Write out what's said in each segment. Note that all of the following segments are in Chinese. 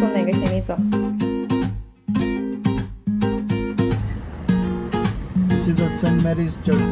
从哪个行李走？ This is the St. Mary's Church.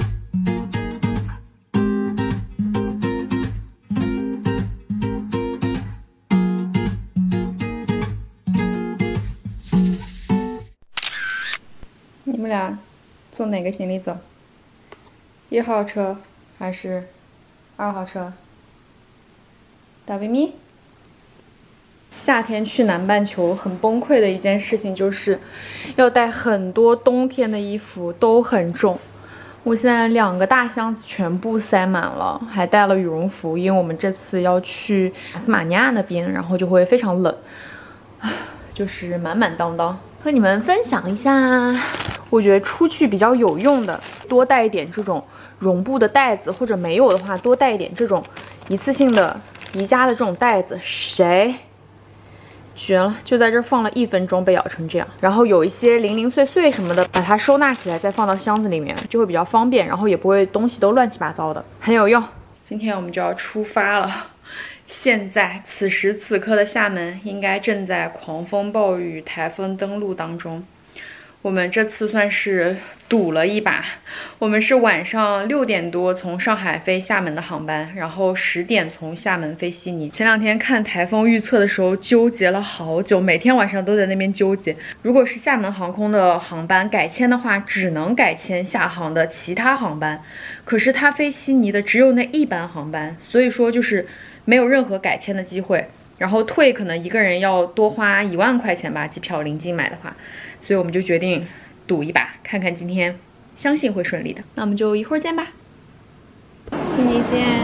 你们俩坐哪个行李走？1号车还是2号车？打维咪。夏天去南半球很崩溃的一件事情就是要带很多冬天的衣服，都很重。我现在2个大箱子全部塞满了，还带了羽绒服，因为我们这次要去塔斯马尼亚那边，然后就会非常冷，就是满满当当。和你们分享一下，我觉得出去比较有用的，多带一点这种绒布的袋子，或者没有的话，多带一点这种一次性的宜家的这种袋子。谁？绝了！就在这儿放了1分钟，被咬成这样。然后有一些零零碎碎什么的，把它收纳起来，再放到箱子里面，就会比较方便，然后也不会东西都乱七八糟的，很有用。今天我们就要出发了。现在此时此刻的厦门应该正在狂风暴雨、台风登陆当中。我们这次算是赌了一把，我们是晚上6点多从上海飞厦门的航班，然后10点从厦门飞悉尼。前2天看台风预测的时候纠结了好久，每天晚上都在那边纠结。如果是厦门航空的航班改签的话，只能改签厦航的其他航班，可是它飞悉尼的只有那1班航班，所以说就是没有任何改签的机会。然后退可能1个人要多花1万块钱吧，机票临近买的话，所以我们就决定赌一把，看看今天，相信会顺利的。那我们就一会儿见吧，悉尼见。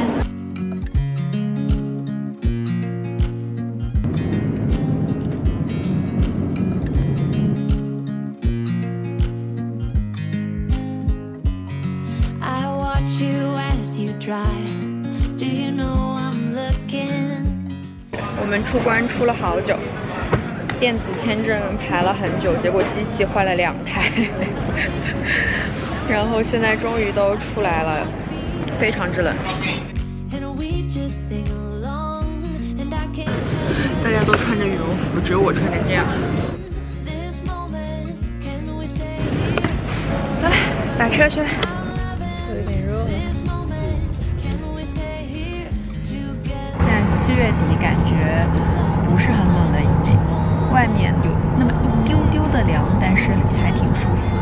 I watch you as you drive. Do you know I'm looking? 我们出关出了好久，电子签证排了很久，结果机器坏了2台，然后现在终于都出来了，非常之冷。大家都穿着羽绒服，只有我穿成这样。走了，打车去了。有点热了。现在7月底，感觉不是很冷了，已经。外面有那么一丢丢的凉，但是还挺舒服。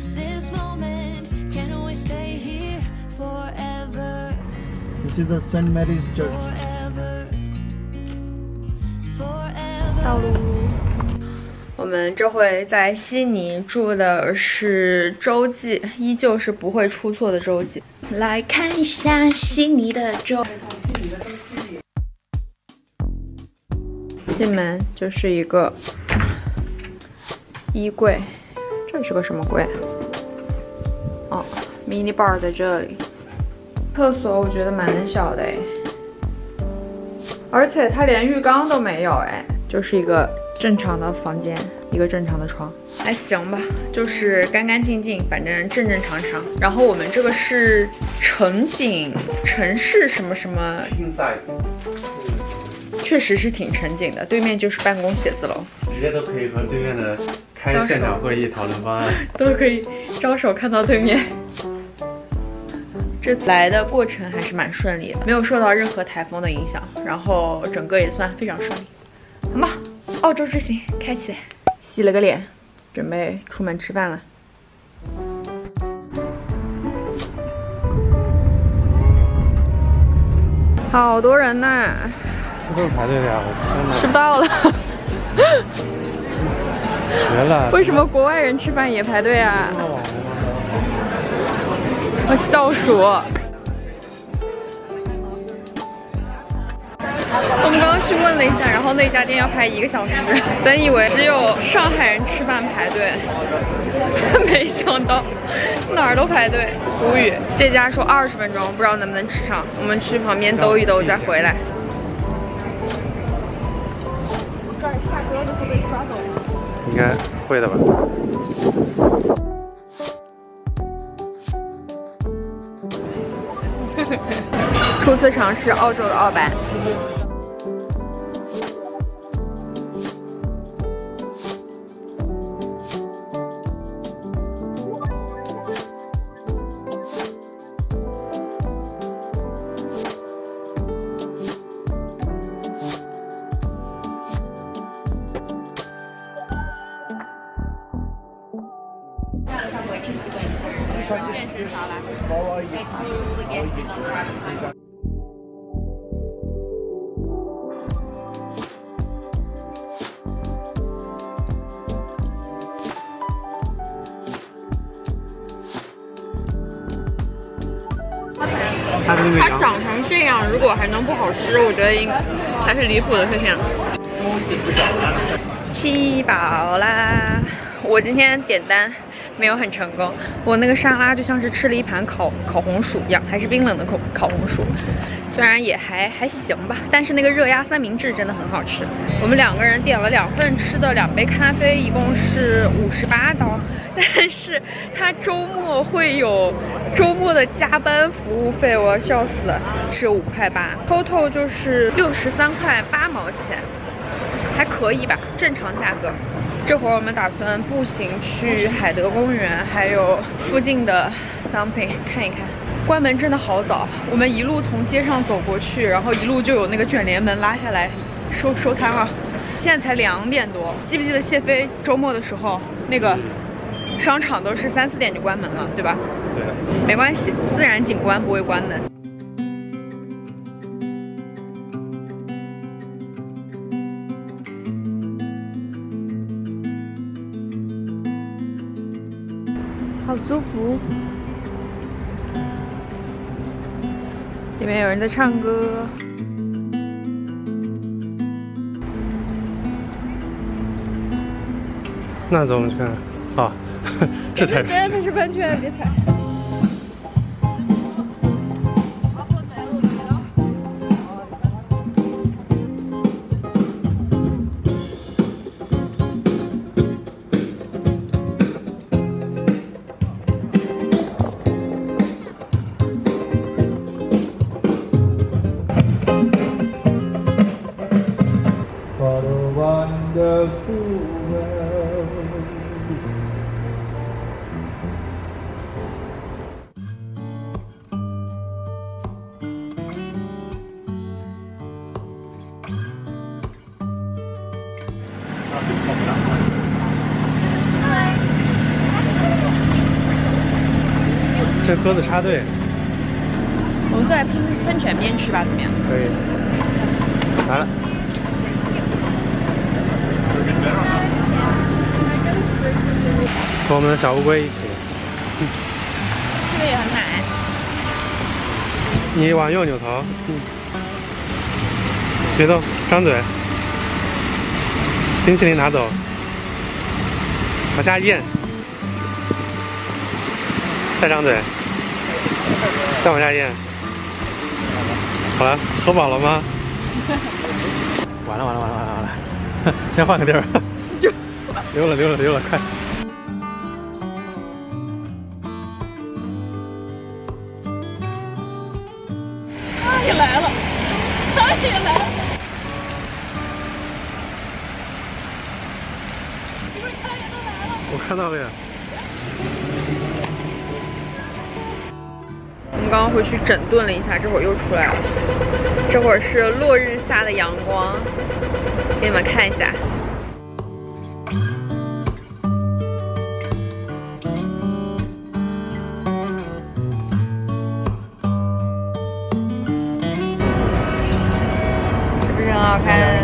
This is the St. Mary's Church. 到喽！我们这回在悉尼住的是洲际，依旧是不会出错的洲际。来看一下悉尼的洲。进门就是一个衣柜，这是个什么柜啊？哦 ，mini bar 在这里。厕所我觉得蛮小的哎，而且它连浴缸都没有哎，就是一个正常的房间，一个正常的床，还行吧，就是干干净净，反正正正常常。然后我们这个是城景城市什么什么 inside。 确实是挺沉景的，对面就是办公写字楼， 直接都可以和对面的开现场会议讨论方案， 都可以招手看到对面。这次来的过程还是蛮顺利的，没有受到任何台风的影响，然后整个也算非常顺利。好吧，澳洲之行开启，洗了个脸，准备出门吃饭了。好多人呢。 这都是排队的呀，我天哪！ 吃不到了。 绝了！ 为什么国外人吃饭也排队啊？我笑鼠。我们刚刚去问了一下，然后那家店要排1个小时，本以为只有上海人吃饭排队，没想到哪儿都排队，无语。这家说20分钟，不知道能不能吃上。我们去旁边兜一兜再回来。这儿下鸽子会被抓走吗？ 应该会的吧。初次尝试澳洲的澳版。 纯健身沙拉。它长成这样，如果还能不好吃，我觉得还是离谱的事情。吃饱啦！我今天点单没有很成功，我那个沙拉就像是吃了一盘烤红薯一样，还是冰冷的烤红薯，虽然也还行吧，但是那个热压三明治真的很好吃。我们2个人点了2份吃的2杯咖啡，一共是58刀。但是他周末会有周末的加班服务费，我要笑死了，是5块8 ，total 就是63块8毛钱，还可以吧，正常价格。这会儿我们打算步行去海德公园，还有附近的 something 看一看。关门真的好早，我们一路从街上走过去，然后一路就有那个卷帘门拉下来收摊了。现在才2点多，记不记得谢飞周末的时候那个？商场都是3、4点就关门了，对吧？ 对。 没关系，自然景观不会关门。好舒服。里面有人在唱歌。 那走，我们去看看。啊，这才是。 真的是喷泉，别踩。 这鸽子插队。 我们坐在喷泉边吃吧，怎么样？ 可以。来了。和我们的小乌龟一起。 这个也很奶。 你往右扭头。别动，张嘴。冰淇淋拿走。往下咽。再张嘴。再往下咽。好了，喝饱了吗？完了，先换个地儿。溜了，快！ 他也来了。 我看到了呀。 我们刚刚回去整顿了一下，这会儿又出来了。这会儿是落日下的阳光，给你们看一下。是不是很好看？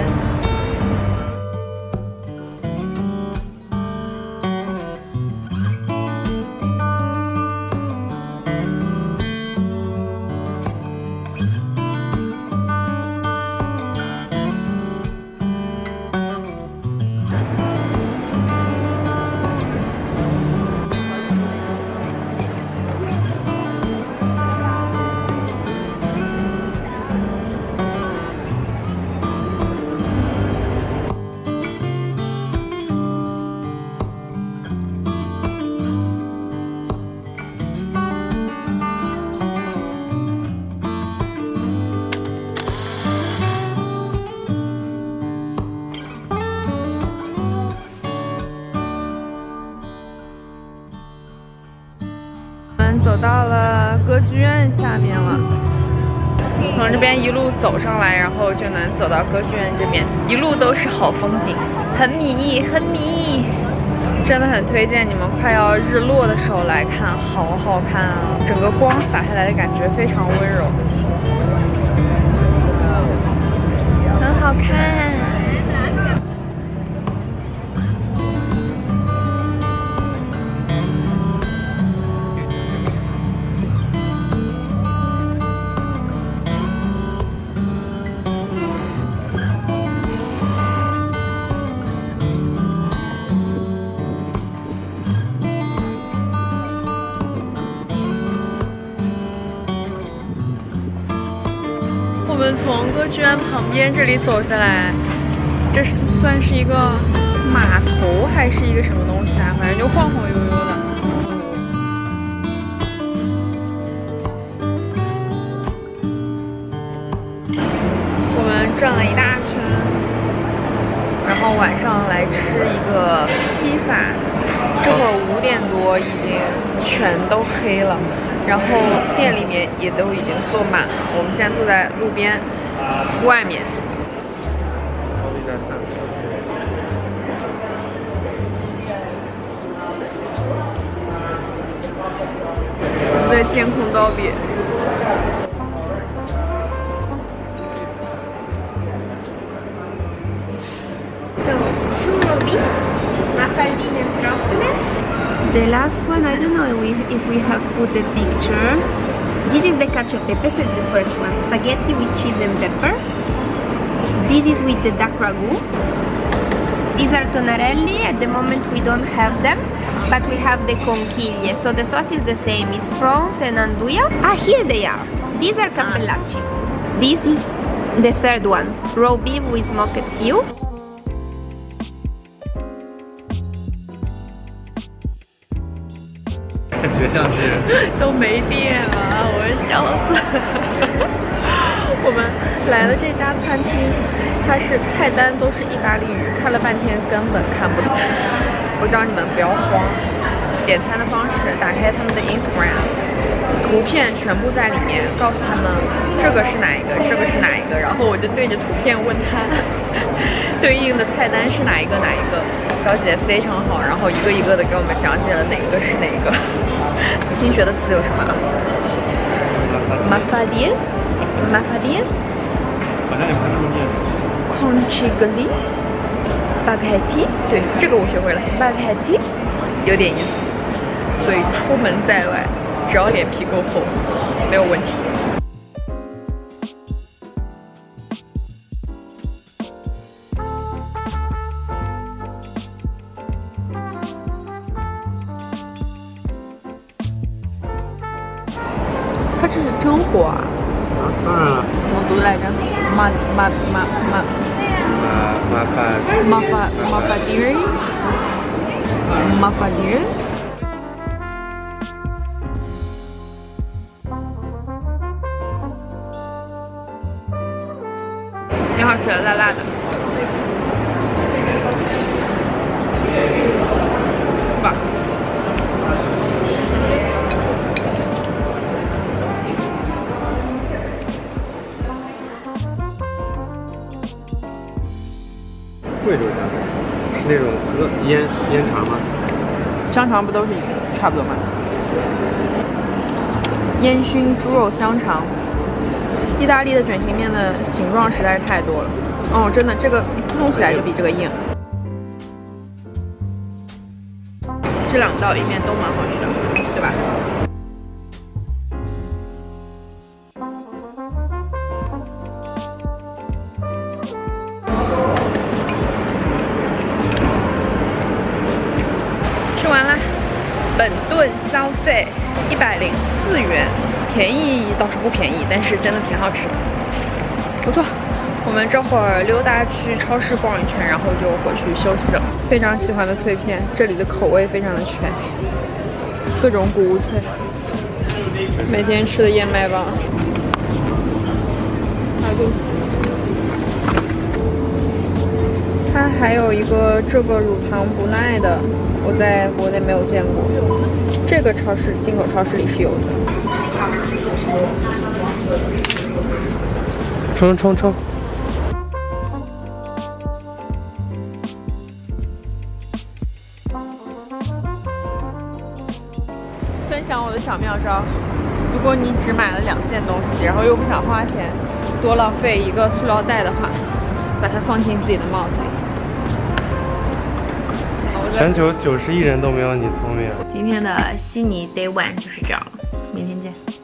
走到了歌剧院下面了，从这边一路走上来，然后就能走到歌剧院这边，一路都是好风景，很迷。 真的很推荐你们快要日落的时候来看，好好看啊！整个光洒下来的感觉非常温柔，很好看。我们从歌剧院旁边这里走下来，这算是一个码头还是一个什么东西啊？反正就晃晃悠悠的。我们转了一大圈，然后晚上来吃一个披萨。这会儿5点多，已经全都黑了。然后店里面也都已经坐满了，我们现在坐在路边外面。对，监控道别。 So, churro beef, mafaldine and trottele. The last one, I don't know if we have put a picture. This is the cacio e pepe, so it's the first one. Spaghetti with cheese and pepper. This is with the duck ragu. These are tonarelli. At the moment we don't have them, but we have the conchiglie. So the sauce is the same. It's prawns and andouille. Ah, here they are. These are cappellacci. This is the third one. Raw beef with smoked eel. 感觉像是都没电了，我笑死了。我们来了这家餐厅，它是菜单都是意大利语，看了半天根本看不懂。我教你们不要慌，点餐的方式，打开他们的 Instagram， 图片全部在里面，告诉他们这个是哪一个，这个是哪一个，然后我就对着图片问他对应的菜单是哪一个哪一个。小姐姐非常好，然后一个一个的给我们讲解了哪个是哪个。新学的词有什么啊 ？Mafaldine， 好像也不是这么念。 Conchiglie， Spaghetti， 对，这个我学会了 ，Spaghetti， 有点意思。所以出门在外，只要脸皮够厚，没有问题。它这是真火啊！ 当然了。 怎么读的来着？Mafaldine。挺好吃的，辣辣的。哇！ 贵州香肠是那种腌肠吗？ 香肠不都是差不多吗？烟熏猪肉香肠，意大利的卷心面的形状实在是太多了。哦，真的，这个弄起来就比这个硬。这2道意面都蛮好吃的，对吧？吃完啦，本顿消费104元，便宜倒是不便宜，但是真的挺好吃的，不错。我们这会儿溜达去超市逛一圈，然后就回去休息了。非常喜欢的脆片，这里的口味非常的全，各种谷物脆，每天吃的燕麦棒，它还有一个这个乳糖不耐的，我在国内没有见过，这个超市进口超市里是有的。 冲！ 分享我的小妙招。如果你只买了2件东西，然后又不想花钱多浪费一个塑料袋的话，把它放进自己的帽子里。 全球90亿人都没有你聪明。 今天的悉尼 Day 1就是这样了，明天见。